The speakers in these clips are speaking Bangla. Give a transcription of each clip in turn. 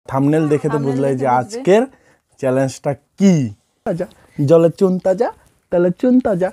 থাম্বনেল দেখে তো বুঝলাই যে আজকের চ্যালেঞ্জটা কি। জলে চুন তাজা, তাহলে চুন তাজা।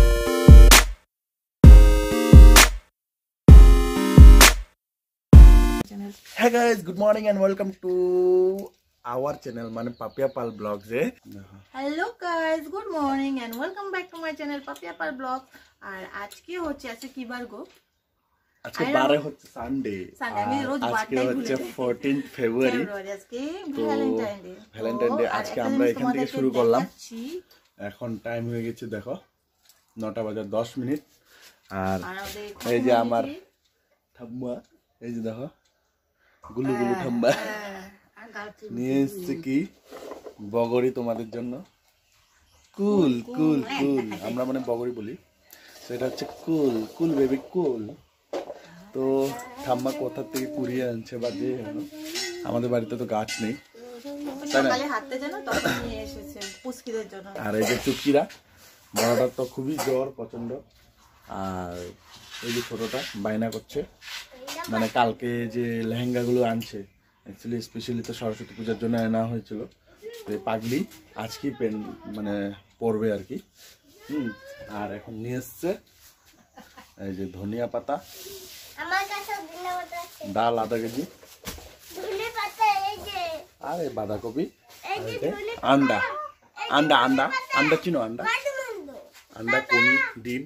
Hey guys, good morning and welcome to our channel মানে পাপিয়া পাল ব্লগস এ। Hello guys, good morning and welcome back to my channel Papiya Pal blog. আর আজকে হচ্ছে কি বার গো? আজকে বারে হচ্ছে সানডে। আমি রোজ বারটাই ভুলে যাই। 14 ফেব্রুয়ারি আজকে ভ্যালেন্টাইন ডে। ভ্যালেন্টাইন ডে আজকে আমরা এখান থেকে শুরু করলাম। এখন টাইম হয়ে গেছে দেখো 9টা বাজার 10 মিনিট। আর এই যে আমার ঠাম্মা, এই যে দেখো গুলু গুলু ঠাম্মা নিয়ে এসছে কি বগরি তোমাদের জন্য। কুল কুল কুল, আমরা মানে বগরি বলি, সেটা হচ্ছে কুল কুল বেবি কুল। তো ঠাম্মা কোথা থেকে কুড়িয়ে আনছে বা যে আমাদের বাড়িতে তো গাছ নেই, আর এই যে চুটকিরা বড়টা তো খুবই জ্বর প্রচন্ড, আর এই যে ছোটটা বায়না করছে। মানে কালকে যে লেহেঙ্গাগুলো আনছে অ্যাকচুয়ালি স্পেশালি তো সরস্বতী পূজার জন্য আনা হয়েছিল, তো পাগলি আজকেই মানে পরবে আর কি। আর এখন নিয়ে এসছে এই যে ধনিয়া পাতা, ডাল আধা কেজি, আরে বাঁধাকপি, আন্ডা আন্ডা আন্ডা আন্ডা চিনো, আন্ডা আন্ডা কনি ডিম,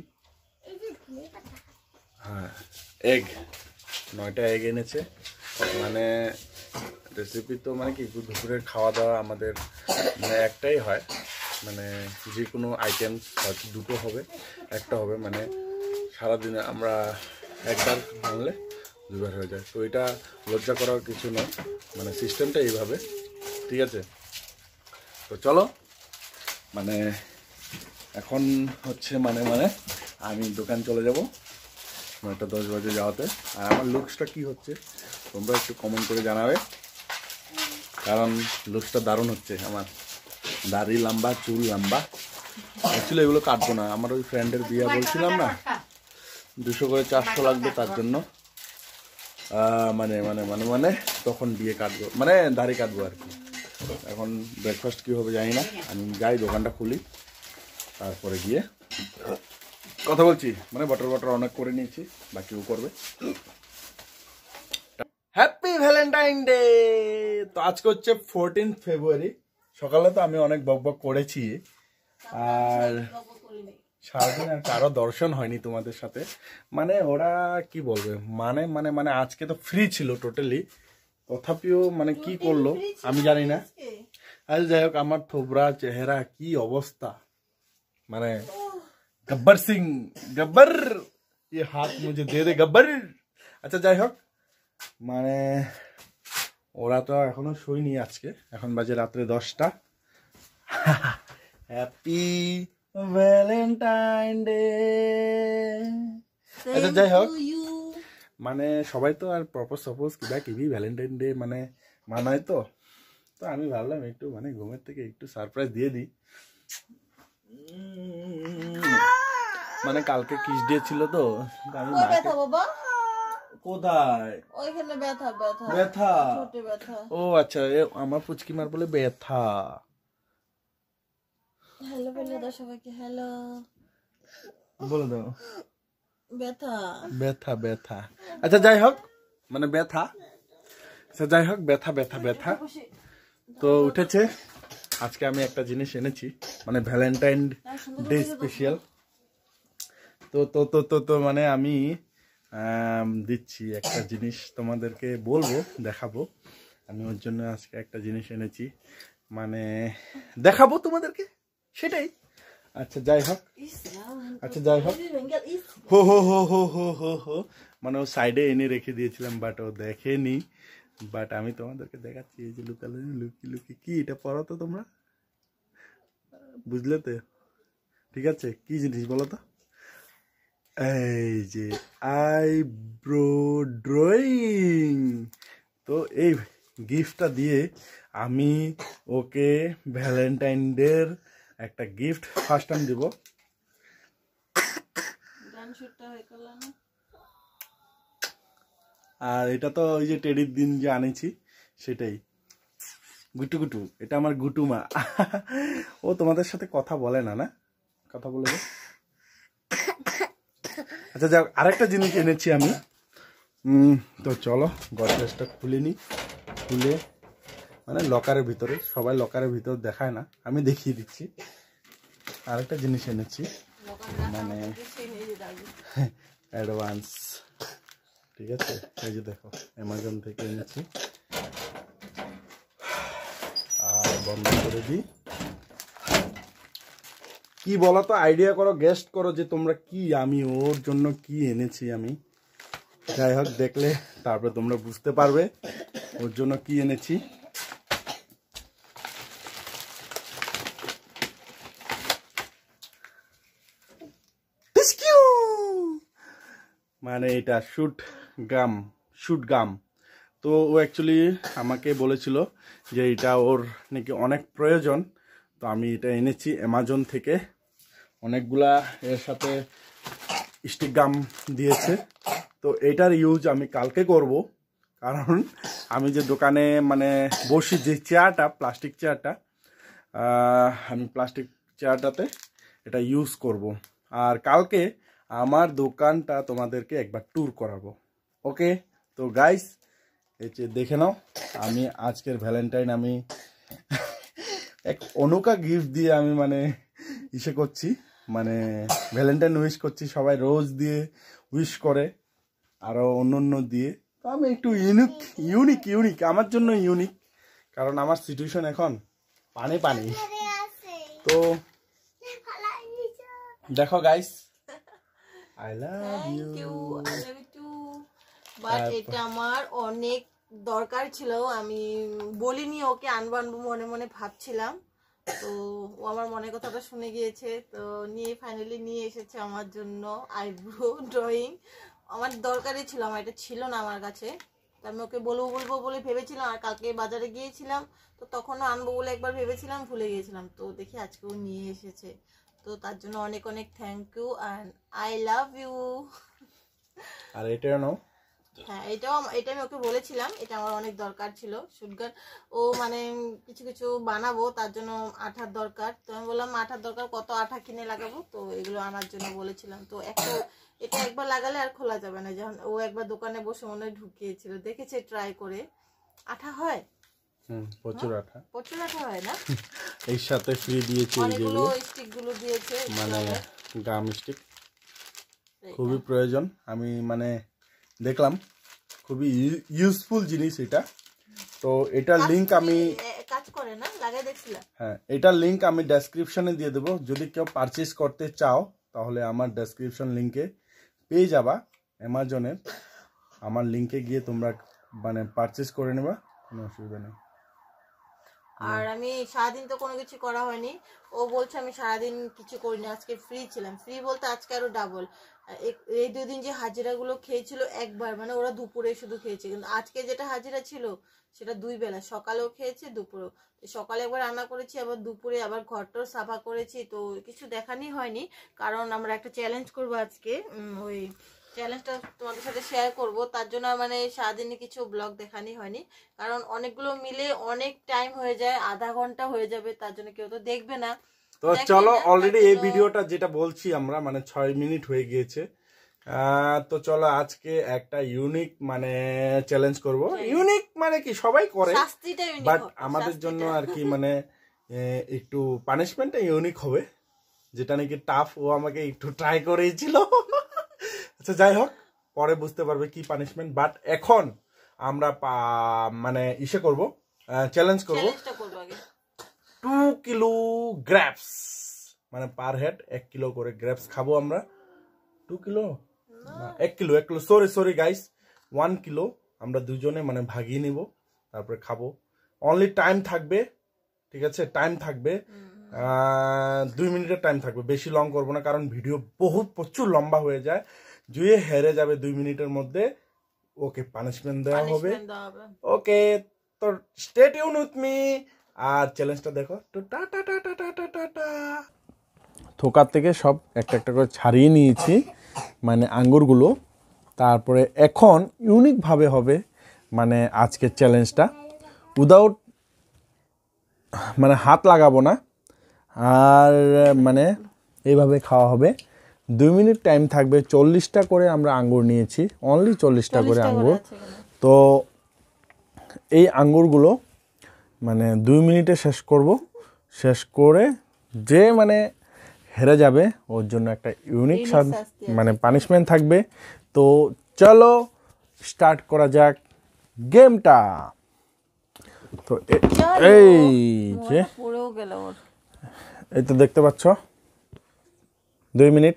হ্যাঁ এগ, 9টা এগ এনেছে। মানে রেসিপি তো মানে কি দুপুরের খাওয়া দাওয়া আমাদের মানে একটাই হয়, মানে যে কোনো আইটেম হয়তো দুটো হবে একটা হবে, মানে সারাদিনে আমরা একবার বানলে দুবার হয়ে যায়। তো এটা লজ্জা করার কিছু নয়, মানে সিস্টেমটা এইভাবে, ঠিক আছে। তো চলো মানে এখন হচ্ছে মানে আমি দোকান চলে যাব 9টা 10 বাজে যাওয়াতে। আর আমার লুকসটা কি হচ্ছে তোমরা একটু কমেন্ট করে জানাবে, কারণ লুকসটা দারুণ হচ্ছে। আমার দাড়ি লম্বা, চুল লম্বা, অ্যাকচুয়ালি এগুলো কাটবো না, আমার ওই ফ্রেন্ডের বিয়ে বলছিলাম না 200 করে 400 লাগবে, তার জন্য মানে মানে মানে মানে তখন বিয়ে কাটবো, মানে দাড়ি কাটবো আর কি। এখন ব্রেকফাস্ট কী হবে জানি না, আমি যাই দোকানটা খুলি তারপরে গিয়ে কথা বলছি। মানে বটর অনেক করে নিয়েছি, বাকিও করবে। Happy Valentine day. তো আজকে হচ্ছে 14 ফেব্রুয়ারি। সকালে তো আমি অনেক বকবক করেছি, আর সারাদিন আর কারো দর্শন হয়নি তোমাদের সাথে। মানে ওরা কি বলবে, মানে মানে মানে আজকে তো ফ্রি ছিল টোটালি, তথাপিও মানে কি করলো আমি জানি না। আর যাই হোক, আমার থোবরা চেহারা কি অবস্থা, মানে গব্বর সিং, গব্বর ये हाथ मुझे दे दे गब्बर। আচ্ছা যাই হোক, মানে ওরা তো এখনো শোয়নি আজকে, এখন বাজে রাত্রে 10টা। Happy Valentine day. আচ্ছা যাই হোক, মানে সবাই তো আর প্রপোজ কিবা কিবি ভ্যালেন্টাইন ডে মানে মানায়, তো তো আমি ভাবলাম একটু মানে ঘুমের থেকে একটু সারপ্রাইজ দিয়ে দিই। মানে কালকে কিস ডে ছিল, তো আমি কোথায় ব্যথা, ও আচ্ছা, আমার পুচকি মার বলে ব্যথা। হ্যালো বলে দাও সবাইকে, হ্যালো বলে দাও, ব্যথা ব্যথা ব্যথা। আচ্ছা যাই হোক, মানে ব্যথা, আচ্ছা যাই হোক, ব্যথা ব্যথা ব্যথা তো উঠেছে। আজকে আমি একটা জিনিস এনেছি, মানে ভ্যালেন্টাইন ডে স্পেশাল। তো তো তো তো তো মানে আমি দিচ্ছি একটা জিনিস তোমাদেরকে, বলবো দেখাবো। আমি ওর জন্য আজকে একটা জিনিস এনেছি, মানে দেখাবো তোমাদেরকে, সেটাই। আচ্ছা যাই হোক, আচ্ছা যাই হোক, হো হো হো হো হো হো হো, মানে ও সাইডে এনে রেখে দিয়েছিলাম, বাট ও দেখেনি। বাট আমি তোমাদেরকে দেখাচ্ছি, এই যে লুকালো লুকি লুকি। কি এটা পড়ো তো তোমরা, বুঝলে তো? ঠিক আছে, কি জিনিস বলো তো? এই যে আইব্রো ড্রয়িং। তো এই গিফটটা দিয়ে আমি ওকে ভ্যালেন্টাইন ডের একটা গিফট ফার্স্ট টাইম দেবো। আর এটা তো ওই যে টেডির দিন যে আনেছি সেটাই। গুটু গুটু, এটা আমার গুটু মা। ও তোমাদের সাথে কথা বলে না, না কথা বলে দে। আচ্ছা যাক, আরেকটা জিনিস এনেছি আমি। তো চলো গডরেজটা খুলে নি, খুলে মানে লকারের ভিতরে, সবাই লকারের ভিতর দেখায় না, আমি দেখিয়ে দিচ্ছি। আরেকটা জিনিস এনেছি, মানে অ্যাডভান্স, ঠিক আছে? এই যে দেখো, অ্যামাজন থেকে এনেছি। আর বন্ধ করে দিই। কি বলো তো, আইডিয়া করো, গেস্ট করো যে তোমরা কি আমি ওর জন্য কি এনেছি আমি। যাই হোক, দেখলে তারপরে তোমরা বুঝতে পারবে ওর জন্য কি এনেছি। মানে এটা শুট গাম। তো ও অ্যাকচুয়ালি আমাকে বলেছিল যে এটা ওর নাকি অনেক প্রয়োজন, তো আমি এটা এনেছি অ্যামাজন থেকে। অনেকগুলা এর সাথে স্টিক গাম দিয়েছে। তো এটার ইউজ আমি কালকে করব, কারণ আমি যে দোকানে মানে বসি, যে চেয়ারটা, প্লাস্টিক চেয়ারটা, আমি প্লাস্টিক চেয়ারটাতে এটা ইউজ করব। আর কালকে আমার দোকানটা তোমাদেরকে একবার ট্যুর করাবো। ওকে, তো গাইস এই যে দেখে নাও, আমি আজকের ভ্যালেন্টাইন আমি এক অনৌকা গিফট দিয়ে আমি মানে ইসে করছি, মানে ভ্যালেন্টাইন উইশ করছি। সবাই রোজ দিয়ে উইশ করে, আরও অন্য দিয়ে। তো আমি একটু ইউনিক আমার জন্য ইউনিক, কারণ আমার সিচুয়েশন এখন পানি। তো দেখো guys, I love you. But এটা আমার অনেক দরকার ছিল, আমি বলিনি ওকে, আনবো মনে মনে ভাবছিলাম। তো ও আমার মনের কথাটা শুনে গিয়েছে, তো ফাইনালি নিয়ে এসেছে আমার জন্য আইব্রো ড্রয়িং। আমার দরকারই ছিল, আমার এটা ছিল না আমার কাছে। তো আমি ওকে বলবো বলে ভেবেছিলাম, আর কালকে বাজারে গিয়েছিলাম, তো তখনও আনবো বলে একবার ভেবেছিলাম, ভুলে গিয়েছিলাম। তো দেখি আজকেও নিয়ে এসেছে, তো তার জন্য অনেক অনেক thank you and I love you. আর এটাও নাও। হ্যাঁ, এটা আমি ওকে বলেছিলাম, এটা আমার অনেক দরকার ছিল শুটগান। ও মানে কিছু বানাবো, তার জন্য আঠার দরকার। তো আমি বললাম আঠার দরকার, কত আঠা কিনে লাগাবো, তো এগুলো আনার জন্য বলেছিলাম। তো এটা একবার লাগালে আর খোলা যাবে না। যখন ও একবার দোকানে বসে মনে হয় ঢুকিয়েছিল, দেখেছে ট্রাই করে, আঠা হয়। প্রচুর আঠা হয় না? এর সাথে ফ্রি দিয়েছে অনেকগুলো স্টিক গুলো দিয়েছে, মানে গাম স্টিক, খুবই প্রয়োজন। আমি মানে দেখলাম খুবই ইউজফুল জিনিস এটা। তো এটার লিংক আমি কাজ করে না, লাগাই দেখছিলাম। হ্যাঁ, এটার লিংক আমি ডেসক্রিপশনে দিয়ে দেবো। যদি কেউ পারচেজ করতে চাও তাহলে আমার ডেসক্রিপশন লিংকে পেয়ে যাবা অ্যামাজনের। আমার লিংকে গিয়ে তোমরা মানে পারচেজ করে নেবা, কোনো অসুবিধা নেই। আর আমি সারাদিন তো কোনো কিছু করা হয়নি। ও বলছে আমি সারাদিন কিছু করিনি, আজকে ফ্রি ছিলাম। ফ্রি বলতে আজকে আরো ডাবল। এই দুদিন যে হাজিরাগুলো খেয়েছিল একবার, মানে ওরা দুপুরে শুধু খেয়েছে, কিন্তু আজকে যেটা হাজিরা ছিল সেটা 2 বেলা, সকালেও খেয়েছে দুপুরেও। সকালে একবার রান্না করেছি, আবার দুপুরে আবার ঘরটাও সাফা করেছি। তো কিছু দেখানি হয়নি, কারণ আমরা একটা চ্যালেঞ্জ করবো আজকে। ওই চ্যালেঞ্জটা তোমাদের সাথে শেয়ার করব, তার জন্য মানে সারাদিনে কিছু ব্লগ দেখানি হয়নি, কারণ অনেকগুলো মিলে অনেক টাইম হয়ে যায়, আধা ঘন্টা হয়ে যাবে, তার জন্য কেউ তো দেখবে না। তো চলো, অলরেডি এই ভিডিওটা যেটা বলছি আমরা মানে 6 মিনিট হয়ে গিয়েছে। তো চলো আজকে একটা ইউনিক মানে চ্যালেঞ্জ করব। ইউনিক মানে কি সবাই করে, বাট আমাদের জন্য আর কি মানে একটু পানিশমেন্টটা ইউনিক হবে, যেটা নাকি টাফ। ও আমাকে একটু ট্রাই করেছিল। আচ্ছা যাই হোক, পরে বুঝতে পারবে কি পানিশমেন্ট। বাট এখন আমরা মানে ইসে করব, চ্যালেঞ্জ করব 2 কিলো গ্রেপস, মানে পার হেড 1 কিলো করে গ্রেপস খাবো আমরা। 2 কিলো না, 1 কিলো সরি গাইস, 1 কিলো আমরা দুজনে মানে ভাগিয়ে নিব, তারপরে খাবো। অনলি টাইম থাকবে, ঠিক আছে? টাইম থাকবে 2 মিনিটের টাইম থাকবে, বেশি লং করবো না, কারণ ভিডিও প্রচুর লম্বা হয়ে যায়। জুয়ে হেরে যাবে 2 মিনিটের মধ্যে, ওকে পানিশমেন্ট দেওয়া হবে। ওকে, তো স্টে টিউন উইথ মি আর চ্যালেঞ্জটা দেখো। তো টাটা। থোকার থেকে সব একটা একটা করে ছাড়িয়ে নিয়েছি, মানে আঙ্গুরগুলো। তারপরে এখন ইউনিকভাবে হবে মানে আজকের চ্যালেঞ্জটা, উইদাউট মানে হাত লাগাবো না, আর মানে এইভাবে খাওয়া হবে। 2 মিনিট টাইম থাকবে। 40টা করে আমরা আঙ্গুর নিয়েছি, অনলি 40টা করে 40টা করে আঙ্গুর। আছে এখানে। তো এই আঙ্গুরগুলো মানে 2 মিনিটে শেষ করব। শেষ করে যে মানে হেরে যাবে ওর জন্য একটা ইউনিক শাস্তি আছে। মানে পানিশমেন্ট থাকবে। তো চলো স্টার্ট করা যাক গেমটা। তো চলো। এই যে মোবাইলটা পড়েও গেল ওর। এই তো দেখতে পাচ্ছ 2 মিনিট।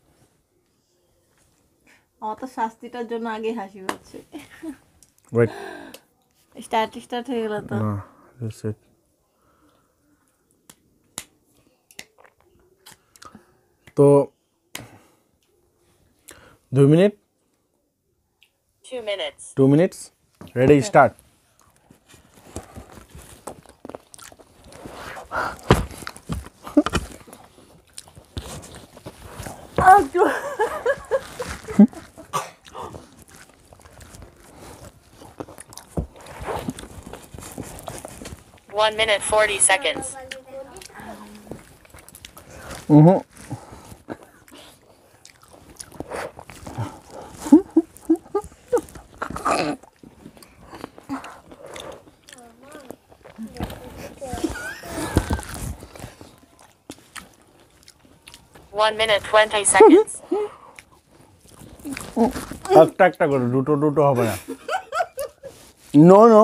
আমার তো শাস্তিটার জন্য আগে হাসি পাচ্ছে। ওয়েট, স্টার্ট হয়ে গেল তো। না that's it. তো 2 minute, 2 minutes, ready start. One minute 40 seconds. Hmm, 1 minute 20 seconds. একটা একটা করে, দুটো হবে না। নো নো,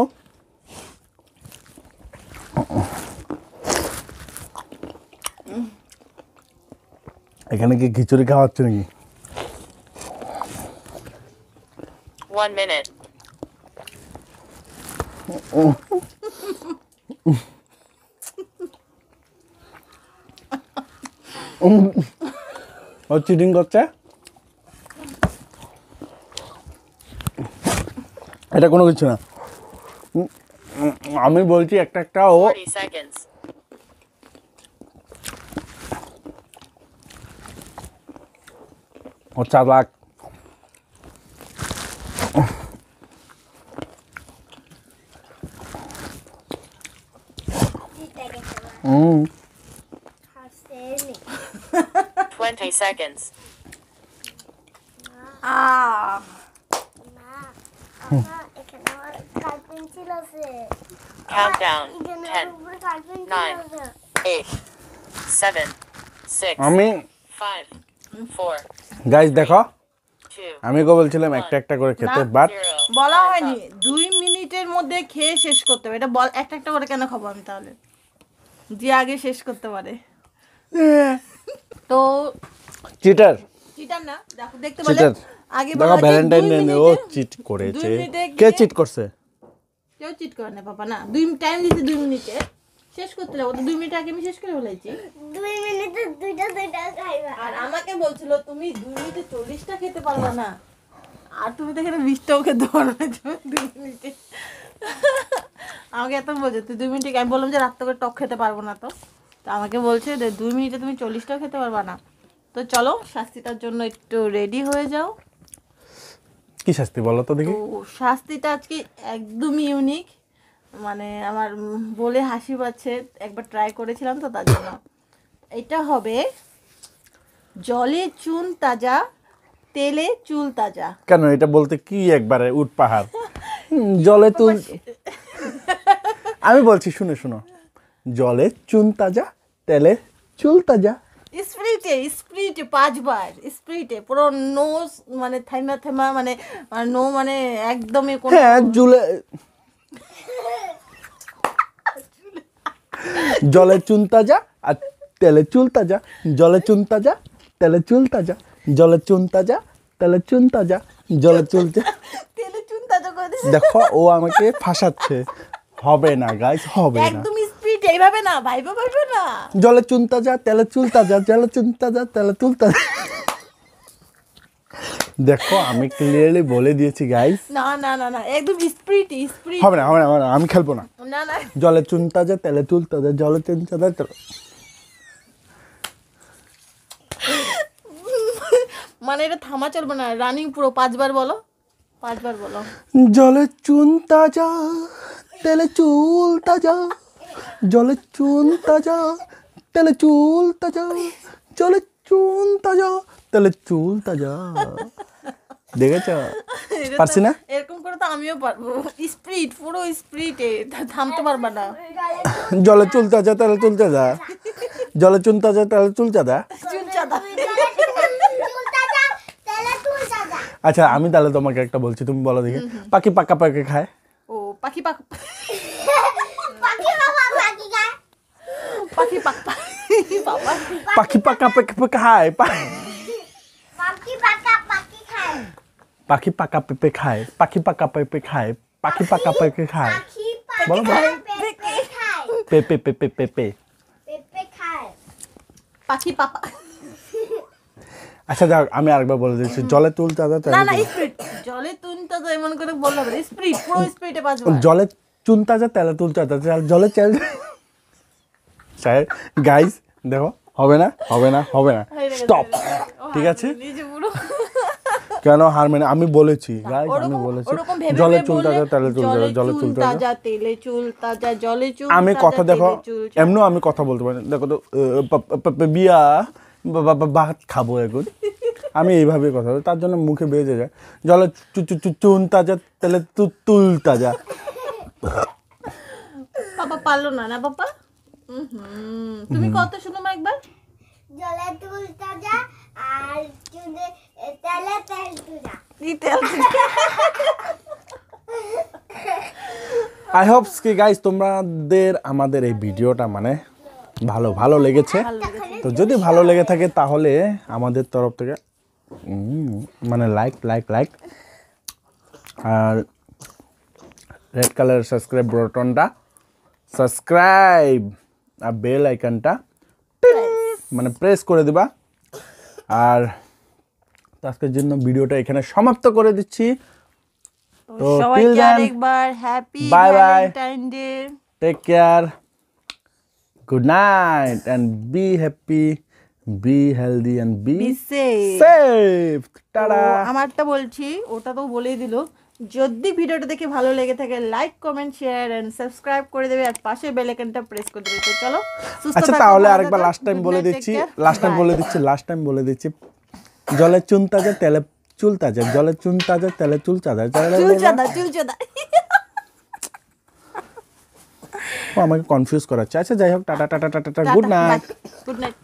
এখানে কি খিচুড়ি খাওয়া হচ্ছে নাকি? 1 minute. ও চিটিং করছে। এটা কোনো কিছু না। আমি বলছি একটা একটা ও 40 seconds. ও চালাক। হুম, 20 seconds. Countdown. 10, 9, 8, 7, 6, আমি 5, 4, গাইজ দেখো, 2, আমি বলছিলাম একটা একটা করে খেতে, না। বাট 0. বলা হয়নি 2 মিনিটের মধ্যে খেয়ে শেষ করতে হবে। এটা বল, একটা একটা করে কেন খাবো আমি তাহলে? যে আগে শেষ করতে পারে। তো চিটার চিটার না, দেখো দেখতে পেলে চিটার আগে দেখো, বলা হয়েছে ভ্যালেন্টাইন 2 ডে ও মিনিটে- চিট করেছে। 2 মিনিটে কে গিয়ে- চিট করছে? কেউ চিট করে না পাপা, না। 2 টাইম দিতে 2 মিনিটে শেষ করতে যাবো, তো 2 মিনিট আগে আমি শেষ করে ফেলেছি। 2 মিনিটে দুইটা খাইবা। আর আমাকে বলছিল তুমি 2 মিনিটে 40টা খেতে পারবে না, আর তুমি তো এখানে 20টাও খেতে পারবে না 2 মিনিটে। আমাকে এত বলছে তুই 2 মিনিটে, আমি বললাম যে রাত করে টক খেতে পারবো না। তো তো আমাকে বলছে যে 2 মিনিটে তুমি 40টাও খেতে পারবা না। তো চলো শাস্তিটার জন্য একটু রেডি হয়ে যাও। কি শাস্তি বলো তো তো দেখি? শাস্তিটা আজকে একদমই ইউনিক, মানে আমার বলে হাসি পাচ্ছে। একবার ট্রাই করেছিলাম তো তার জন্য। এটা হবে জলে চুন তাজা, তেলে চুল তাজা। কেন এটা বলতে কি একবারে উট পাহাড়? জলে তুল, আমি বলছি শুনে শোনো, জলে চুন তাজা, তেলে চুল তাজা। স্প্রিটে 5 বার স্প্রিটে, পুরো নো মানে থেমা মানে নো মানে একদমই কোনো। হ্যাঁ, জলে চুন তাজা আর তেলে চুল তাজা, জলে চুন তাজা, তেলে চুল তাজা, জলে চুন তাজা, তেলে চুন তাজা, জলে চুল তেলে চুন তাজা করে দিছে। দেখো ও আমাকে ফাঁসাচ্ছে। হবে না গাইস, হবে না। একদম স্প্রিট, এইভাবে না ভাইবা না। জলে চুন তাজা, তেলে চুল তাজা, জলে চুন তাজা, তেলে চুল তাজা। দেখো আমি ক্লিয়ারলি বলে দিয়েছি গাইস, না না না না, একদম স্প্রিট। হবে না, আমি খেলবো না। না না, জলে চুন তাজা, তেলে চুল তাজা, জলে চুন তাজা, মানে এটা থামা চলবে না, রানিং পুরো 5 বার বলো, 5 বার বলো। জলে চুন তাজা, তেলে চুল তাজা, জলের চুন তাজা তেলে চুল তাজা জলের চুন তাজা তেলে চুল তাজা দেখেছ পারছি না এরকম করে তো আমিও পারবো স্পিড পুরো স্পিডে থামতে পারবা না জলের চুল তাজা তেলে চুল তাজা জলের চুন তাজা তেলে চুল তাজা চুল চাঁদা আচ্ছা আমি তাহলে তোমাকে একটা বলছি তুমি বলো দেখি পাখি পাকা পাখি খায় ও পাখি পাক পাখি বাবা পাখি গায় পাখি পাক বাবা পাখি পাকা পেঁপে খায় পাখি পাকা পাখি খায় পাখি পাকা পেঁপে খায় পাখি পাকা পেঁপে খায় পাখি পাকা পেঁপে খায় পাখি পাকা বলো বলো পেঁপে খায় পেঁপে পেঁপে পেঁপে পেঁপে খায় পাখি পাপা আচ্ছা যাক আমি আরেকবার বলে দিচ্ছি জলে তুল তাজা না না স্পিড জলে তুনটা তো এমন করে বললে হবে স্পিড পুরো স্পিডে বাজবে জলে চুন তাজা তেলে তুল তাজা জলে চেল গাইস দেখো হবে না হবে না হবে না স্টপ ঠিক আছে নিজে পুরো কেন হার মানে আমি বলেছি গাইস আমি বলেছি ওরকম ভেবে জলে ভেবে চুল বললে তাজা তেলে চুল তাজা জলে চুল তাজা তাজা তেলে চুল তাজা জলে চুল আমি তাজা, কথা দেখো তেলে চুল, এমনিও আমি কথা বলতে পারি না। দেখো তো বিয়া ভাত খাবো এখন আমি এইভাবে কথা বলি তার জন্য মুখে বেজে যায় জলে চুন তাজা তেলে তুল তাজা পাপা পারলো না না পাপা তুমি কত শুনো মা একবার জলে তুল তাজা আর চুলে তেলে তেল তুজা এই তেল আই হোপস কি গাইস তোমাদের আমাদের এই ভিডিওটা মানে ভালো লেগেছে তো যদি ভালো লেগে থাকে তাহলে আমাদের তরফ থেকে মানে লাইক আর রেড কালার সাবস্ক্রাইব বাটনটা সাবস্ক্রাইব আর বেল আইকনটা মানে প্রেস করে দিবা আর আজকের জন্য ভিডিওটা এখানে সমাপ্ত করে দিচ্ছি তো till সবাইকে then, আরেকবার happy bye bye. Valentine day take care, good night and be happy, be healthy and be be safe safe. Ta-da. আমারটা বলছি ওটা তো বলেই দিল যদি ভিডিওটা দেখে ভালো লেগে থাকে like comment share and subscribe করে দেবে আর পাশে বেল আইকনটা প্রেস করে দেবে তো চলো সুস্থ আচ্ছা থাকো, তাহলে ভালো আরেকবার থাকো, লাস্ট টাইম good বলে night, দিচ্ছি take care, last time bye. বলে দিচ্ছি জলে চুন তাজা তেলে চুল তাজা জলে চুন তাজা তেলে চুল তাজা চুল চাঁদা ও আমাকে কনফিউজ করাচ্ছে আচ্ছা যাই হোক ta-ta ta-ta ta-ta good night good night